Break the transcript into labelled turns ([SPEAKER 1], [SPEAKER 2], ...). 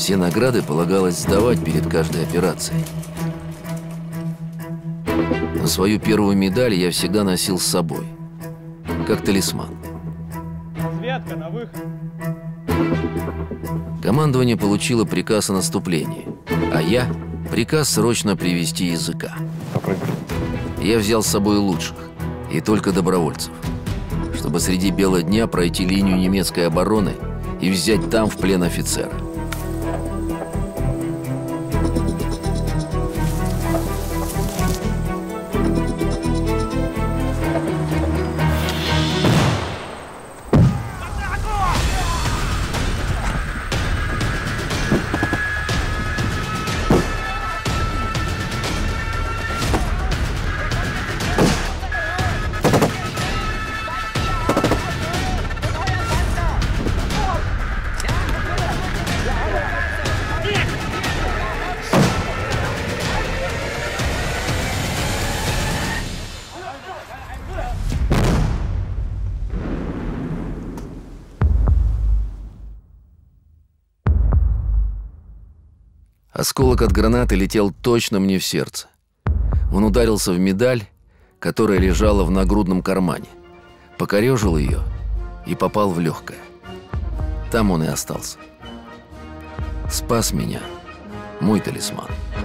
[SPEAKER 1] Все награды полагалось сдавать перед каждой операцией. Но свою первую медаль я всегда носил с собой, как талисман.
[SPEAKER 2] Светка, на выход.
[SPEAKER 1] Командование получило приказ о наступлении, а я – приказ срочно привести языка. Я взял с собой лучших, и только добровольцев, чтобы среди бела дня пройти линию немецкой обороны и взять там в плен офицера. Осколок от гранаты летел точно мне в сердце. Он ударился в медаль, которая лежала в нагрудном кармане, покорежил ее и попал в легкое. Там он и остался. Спас меня мой талисман.